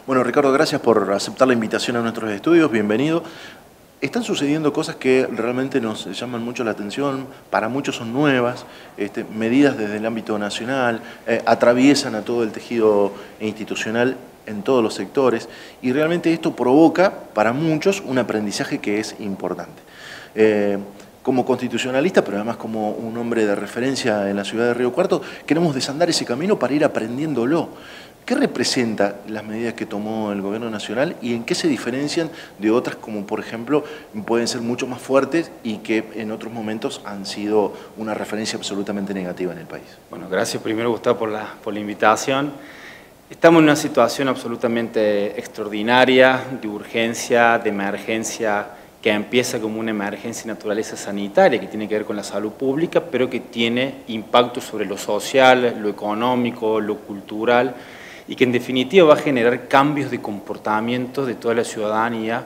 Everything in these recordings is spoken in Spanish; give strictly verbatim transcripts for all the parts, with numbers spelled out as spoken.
Bueno, Ricardo, gracias por aceptar la invitación a nuestros estudios, bienvenido. Están sucediendo cosas que realmente nos llaman mucho la atención, para muchos son nuevas, este, medidas desde el ámbito nacional, eh, atraviesan a todo el tejido institucional en todos los sectores y realmente esto provoca para muchos un aprendizaje que es importante. Eh, Como constitucionalista, pero además como un hombre de referencia en la ciudad de Río Cuarto, queremos desandar ese camino para ir aprendiéndolo. ¿Qué representa las medidas que tomó el gobierno nacional y en qué se diferencian de otras como, por ejemplo, pueden ser mucho más fuertes y que en otros momentos han sido una referencia absolutamente negativa en el país? Bueno, gracias primero, Gustavo, por la, por la invitación. Estamos en una situación absolutamente extraordinaria, de urgencia, de emergencia, que empieza como una emergencia de naturaleza sanitaria que tiene que ver con la salud pública, pero que tiene impacto sobre lo social, lo económico, lo cultural, y que en definitiva va a generar cambios de comportamiento de toda la ciudadanía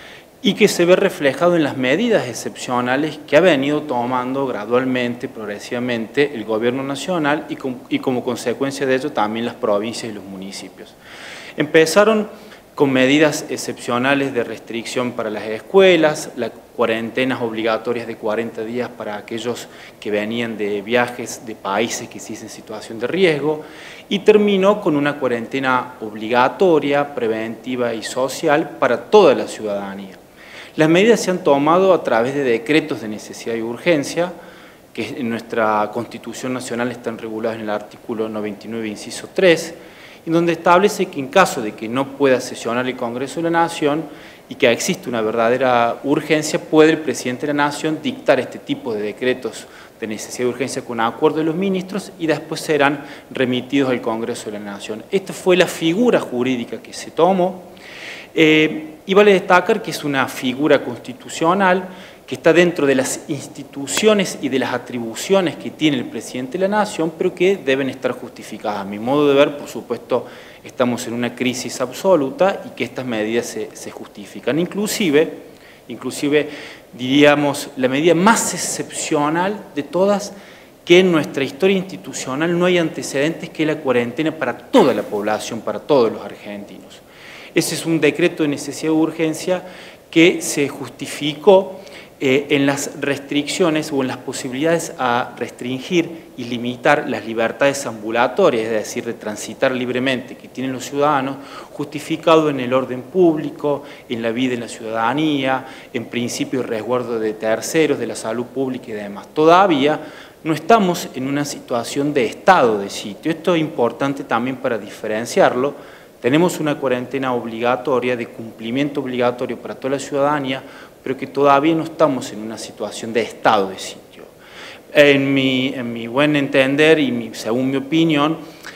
y que se ve reflejado en las medidas excepcionales que ha venido tomando gradualmente, progresivamente, el gobierno nacional y, com y como consecuencia de ello también las provincias y los municipios. Empezaron con medidas excepcionales de restricción para las escuelas, las cuarentenas obligatorias de cuarenta días para aquellos que venían de viajes de países que sí en situación de riesgo, y terminó con una cuarentena obligatoria, preventiva y social para toda la ciudadanía. Las medidas se han tomado a través de decretos de necesidad y urgencia, que en nuestra Constitución Nacional están regulados en el artículo noventa y nueve, inciso tres, en donde establece que en caso de que no pueda sesionar el Congreso de la Nación y que existe una verdadera urgencia, puede el presidente de la Nación dictar este tipo de decretos de necesidad y urgencia con acuerdo de los ministros y después serán remitidos al Congreso de la Nación. Esta fue la figura jurídica que se tomó eh, y vale destacar que es una figura constitucional que está dentro de las instituciones y de las atribuciones que tiene el presidente de la Nación, pero que deben estar justificadas. A mi modo de ver, por supuesto, estamos en una crisis absoluta y que estas medidas se, se justifican. Inclusive, inclusive, diríamos, la medida más excepcional de todas, que en nuestra historia institucional no hay antecedentes, que es la cuarentena para toda la población, para todos los argentinos. Ese es un decreto de necesidad de urgencia que se justificó Eh, en las restricciones o en las posibilidades a restringir y limitar las libertades ambulatorias, es decir, de transitar libremente que tienen los ciudadanos, justificado en el orden público, en la vida de la ciudadanía, en principio de resguardo de terceros, de la salud pública y demás. Todavía no estamos en una situación de estado de sitio. Esto es importante también para diferenciarlo. Tenemos una cuarentena obligatoria, de cumplimiento obligatorio para toda la ciudadanía, pero que todavía no estamos en una situación de estado de sitio. En mi, en mi buen entender y mi, según mi opinión,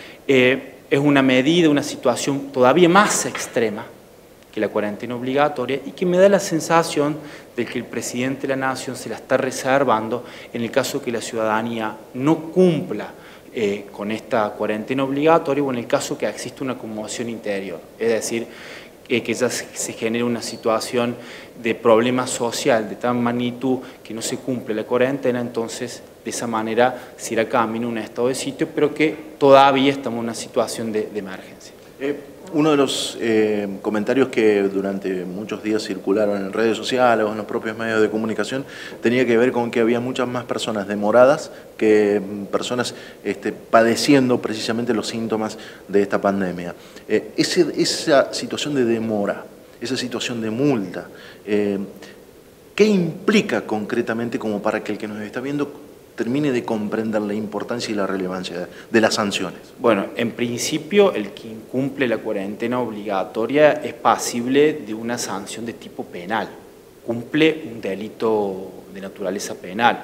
eh, es una medida, una situación todavía más extrema que la cuarentena obligatoria y que me da la sensación de que el presidente de la Nación se la está reservando en el caso que la ciudadanía no cumpla eh, con esta cuarentena obligatoria o en el caso que existe una conmoción interior. Es decir, Eh, que ya se, se genera una situación de problema social de tal magnitud que no se cumple la cuarentena, entonces de esa manera se irá camino a un estado de sitio, pero que todavía estamos en una situación de, de emergencia. Eh, uno de los eh, comentarios que durante muchos días circularon en redes sociales o en los propios medios de comunicación tenía que ver con que había muchas más personas demoradas que personas este, padeciendo precisamente los síntomas de esta pandemia. Eh, ese, esa situación de demora, esa situación de multa, eh, ¿qué implica concretamente como para que el que nos está viendo termine de comprender la importancia y la relevancia de las sanciones? Bueno, en principio el que incumple la cuarentena obligatoria es pasible de una sanción de tipo penal, cumple un delito de naturaleza penal,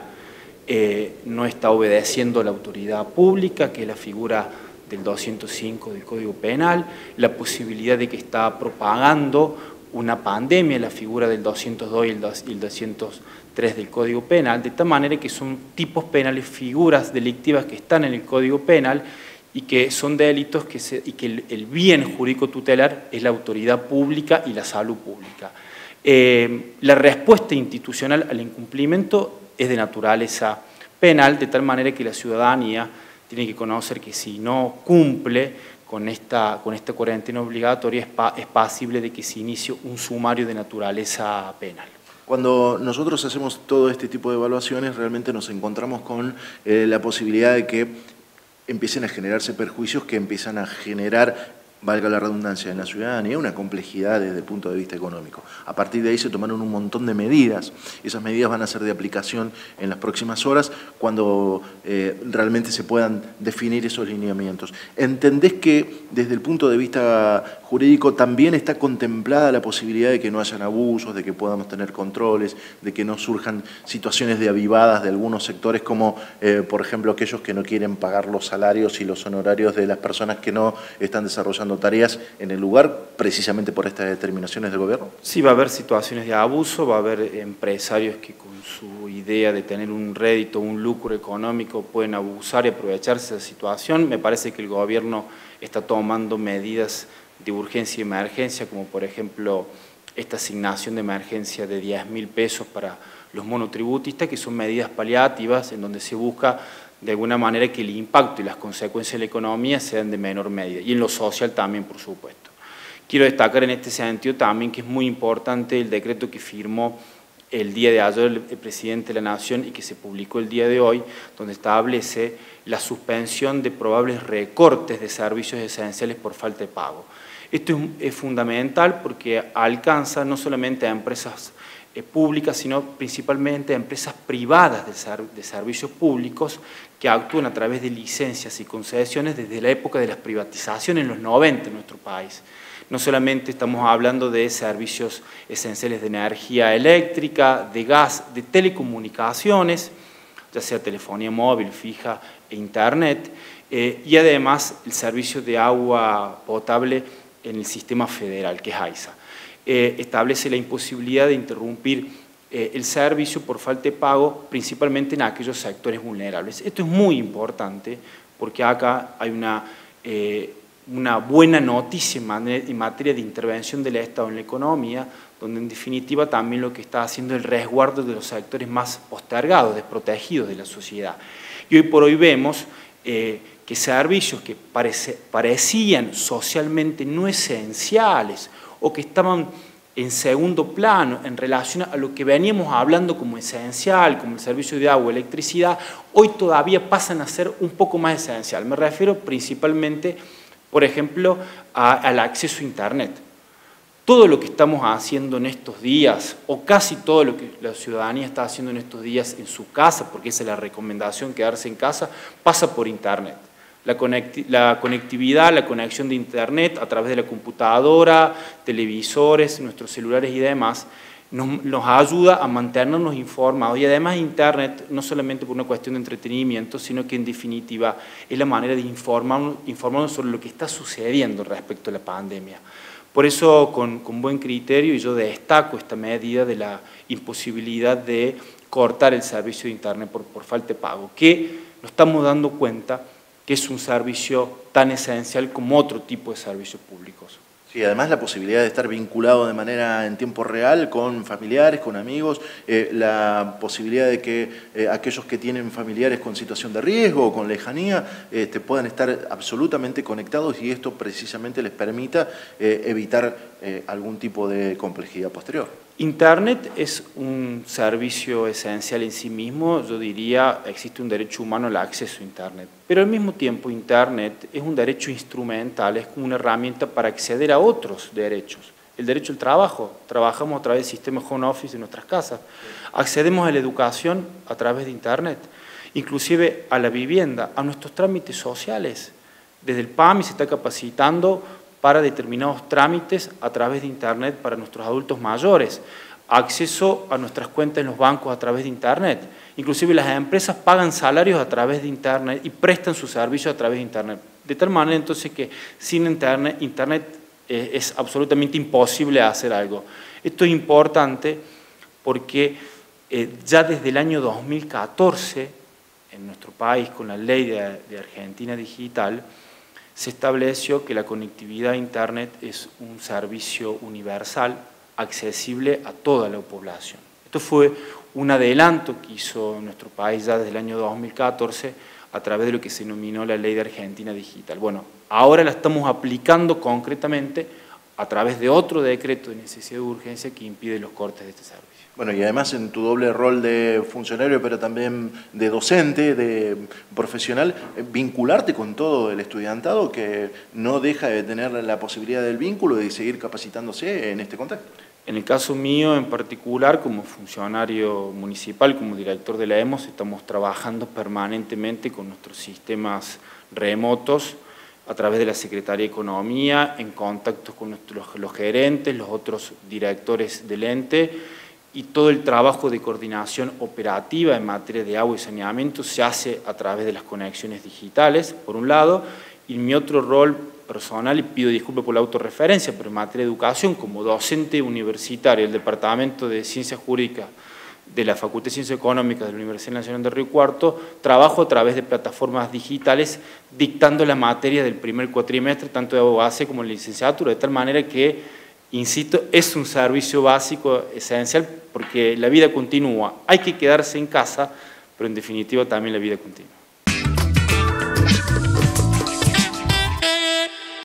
eh, no está obedeciendo a la autoridad pública, que es la figura del doscientos cinco del Código Penal, la posibilidad de que está propagando una pandemia, la figura del doscientos dos y el doscientos tres del Código Penal, de tal manera que son tipos penales, figuras delictivas que están en el Código Penal y que son delitos que se, y que el, el bien jurídico tutelar es la autoridad pública y la salud pública. Eh, la respuesta institucional al incumplimiento es de naturaleza penal, de tal manera que la ciudadanía tiene que conocer que si no cumple con esta, con esta cuarentena obligatoria es, pa, es pasible de que se inicie un sumario de naturaleza penal. Cuando nosotros hacemos todo este tipo de evaluaciones, realmente nos encontramos con eh, la posibilidad de que empiecen a generarse perjuicios que empiezan a generar, valga la redundancia, en la ciudadanía una complejidad desde el punto de vista económico. A partir de ahí se tomaron un montón de medidas. Esas medidas van a ser de aplicación en las próximas horas cuando eh, realmente se puedan definir esos lineamientos. ¿Entendés que desde el punto de vista jurídico también está contemplada la posibilidad de que no hayan abusos, de que podamos tener controles, de que no surjan situaciones de avivadas de algunos sectores como, eh, por ejemplo, aquellos que no quieren pagar los salarios y los honorarios de las personas que no están desarrollando tareas en el lugar, precisamente por estas determinaciones del gobierno? Sí, va a haber situaciones de abuso, va a haber empresarios que con su idea de tener un rédito, un lucro económico, pueden abusar y aprovecharse de esa situación. Me parece que el gobierno está tomando medidas de urgencia y emergencia, como por ejemplo esta asignación de emergencia de diez mil pesos para los monotributistas, que son medidas paliativas en donde se busca de alguna manera que el impacto y las consecuencias de la economía sean de menor medida, y en lo social también, por supuesto. Quiero destacar en este sentido también que es muy importante el decreto que firmó el día de ayer el presidente de la Nación y que se publicó el día de hoy, donde establece la suspensión de probables recortes de servicios esenciales por falta de pago. Esto es, es fundamental porque alcanza no solamente a empresas eh, públicas, sino principalmente a empresas privadas de, ser, de servicios públicos que actúan a través de licencias y concesiones desde la época de las privatizaciones en los noventa en nuestro país. No solamente estamos hablando de servicios esenciales de energía eléctrica, de gas, de telecomunicaciones, ya sea telefonía móvil, fija e internet, eh, y además el servicio de agua potable en el sistema federal, que es AISA. Eh, establece la imposibilidad de interrumpir eh, el servicio por falta de pago, principalmente en aquellos sectores vulnerables. Esto es muy importante porque acá hay una, eh, una buena noticia en materia de intervención del Estado en la economía, donde en definitiva también lo que está haciendo es el resguardo de los sectores más postergados, desprotegidos de la sociedad. Y hoy por hoy vemos eh, que servicios que parece, parecían socialmente no esenciales o que estaban en segundo plano en relación a lo que veníamos hablando como esencial, como el servicio de agua, electricidad, hoy todavía pasan a ser un poco más esencial. Me refiero principalmente, por ejemplo, a, al acceso a Internet. Todo lo que estamos haciendo en estos días, o casi todo lo que la ciudadanía está haciendo en estos días en su casa, porque esa es la recomendación, quedarse en casa, pasa por Internet. La, conecti la conectividad, la conexión de Internet a través de la computadora, televisores, nuestros celulares y demás, nos, nos ayuda a mantenernos informados. Y además Internet, no solamente por una cuestión de entretenimiento, sino que en definitiva es la manera de informarnos, informarnos sobre lo que está sucediendo respecto a la pandemia. Por eso, con, con buen criterio, y yo destaco esta medida de la imposibilidad de cortar el servicio de Internet por, por falta de pago, que nos estamos dando cuenta que es un servicio tan esencial como otro tipo de servicios públicos. Sí, además la posibilidad de estar vinculado de manera en tiempo real con familiares, con amigos, eh, la posibilidad de que eh, aquellos que tienen familiares con situación de riesgo o con lejanía eh, puedan estar absolutamente conectados y esto precisamente les permita eh, evitar eh, algún tipo de complejidad posterior. Internet es un servicio esencial en sí mismo, yo diría existe un derecho humano al acceso a Internet, pero al mismo tiempo Internet es un derecho instrumental, es una herramienta para acceder a otros derechos. El derecho al trabajo, trabajamos a través del sistema home office de nuestras casas, accedemos a la educación a través de Internet, inclusive a la vivienda, a nuestros trámites sociales. Desde el P A M I se está capacitando para determinados trámites a través de Internet para nuestros adultos mayores, acceso a nuestras cuentas en los bancos a través de Internet. Inclusive las empresas pagan salarios a través de Internet y prestan sus servicios a través de Internet. De tal manera entonces que sin Internet, Internet eh, es absolutamente imposible hacer algo. Esto es importante porque eh, ya desde el año dos mil catorce, en nuestro país con la ley de, de Argentina Digital, se estableció que la conectividad a Internet es un servicio universal, accesible a toda la población. Esto fue un adelanto que hizo nuestro país ya desde el año dos mil catorce a través de lo que se denominó la Ley de Argentina Digital. Bueno, ahora la estamos aplicando concretamente a través de otro decreto de necesidad de urgencia que impide los cortes de este servicio. Bueno, y además en tu doble rol de funcionario, pero también de docente, de profesional, vincularte con todo el estudiantado que no deja de tener la posibilidad del vínculo y de seguir capacitándose en este contexto. En el caso mío en particular, como funcionario municipal, como director de la E M O S, estamos trabajando permanentemente con nuestros sistemas remotos a través de la Secretaría de Economía, en contacto con nuestros, los gerentes, los otros directores del ente, y todo el trabajo de coordinación operativa en materia de agua y saneamiento se hace a través de las conexiones digitales, por un lado, y mi otro rol personal, y pido disculpas por la autorreferencia, pero en materia de educación, como docente universitario del Departamento de Ciencias Jurídicas de la Facultad de Ciencias Económicas de la Universidad Nacional de Río Cuarto, trabajo a través de plataformas digitales dictando la materia del primer cuatrimestre, tanto de base como de licenciatura, de tal manera que, insisto, es un servicio básico esencial porque la vida continúa. Hay que quedarse en casa, pero en definitiva también la vida continúa.